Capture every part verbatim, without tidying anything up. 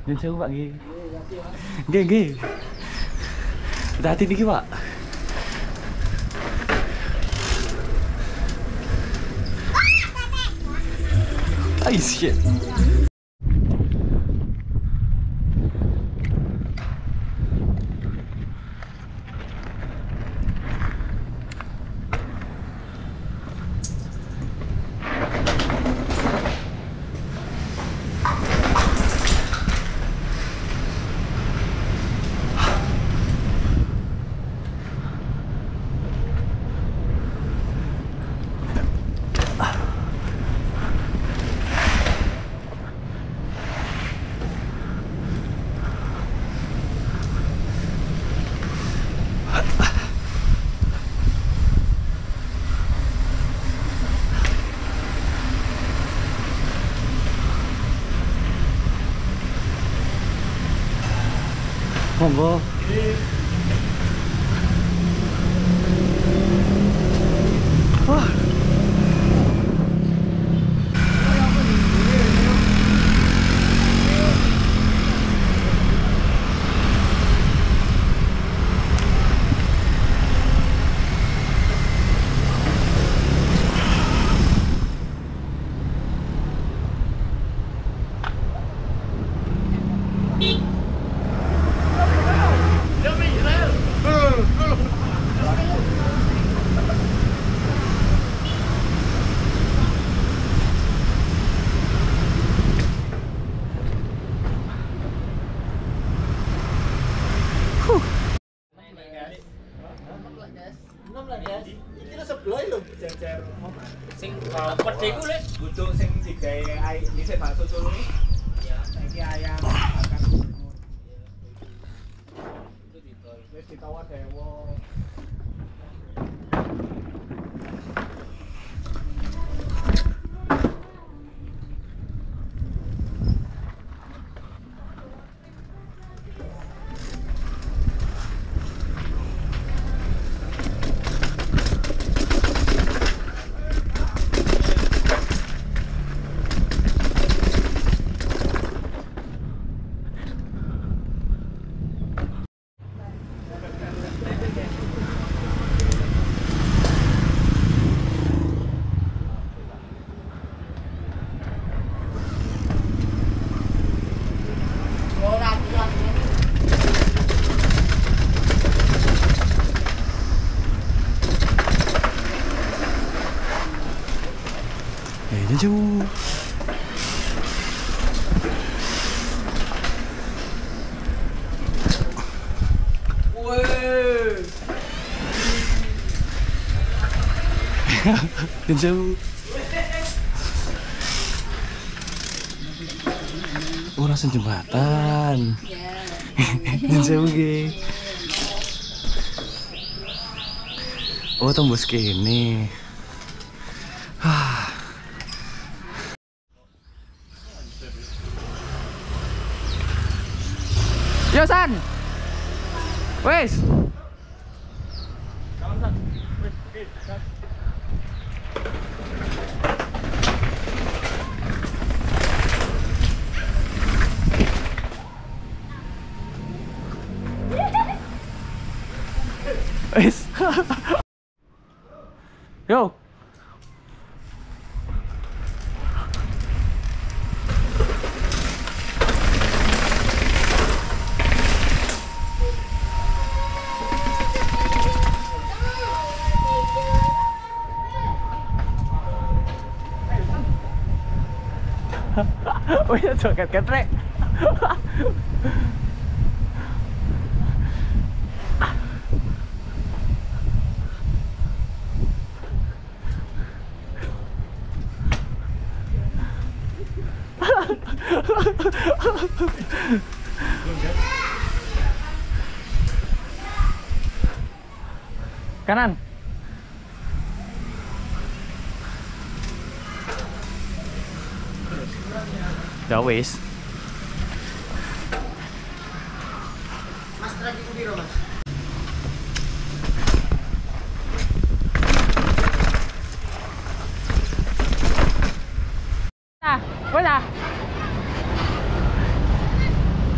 Dan saya Pak nggih. Nggih, nggih. Hati-hati niki, Pak. Ah, shit. Monggo. Wah. Sing pedhe ku le butuh sing digawe ae dhisik bakso Solo. Ya, saiki ayam makan. Itu ditol. Wis ditawa dewo. Jauh. Woi. Jauh. Oh, langsung jembatan. Jauh nggih. Oh, tembus kene. Yo San, wes. Wes. Yo. Ôi, joget ketrek. Kanan. Ya wis. Mas lagi ku piro, Mas? Nah, wis ah.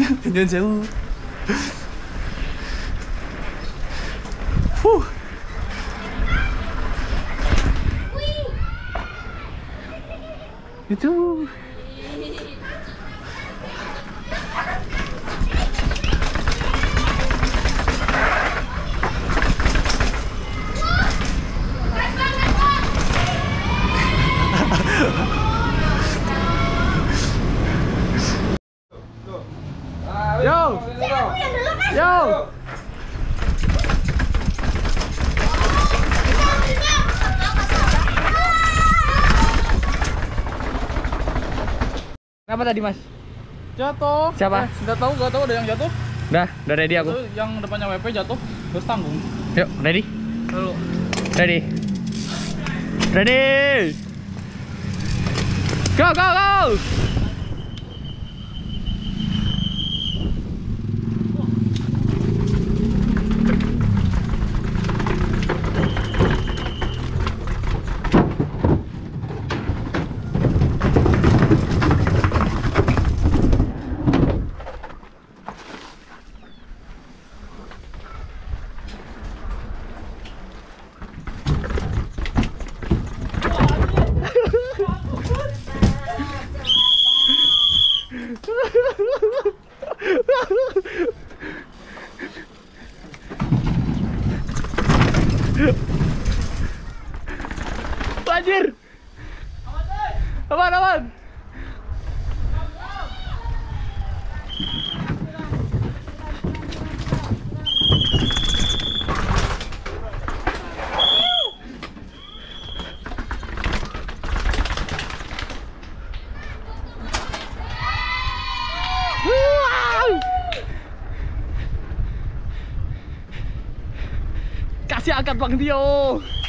Nyun sewu. Huh. Itu. Yo. Yo. Kenapa tadi, Mas? Jatuh. Siapa? Eh, nggak tahu, nggak tahu ada yang jatuh. Udah, udah ready aku. Itu yang depannya W P jatuh, terus tanggung. Yuk, ready? Lalu Ready. Ready. Go, go, go. Banjir. Aman, aman. Kasih angkat Bang Tio.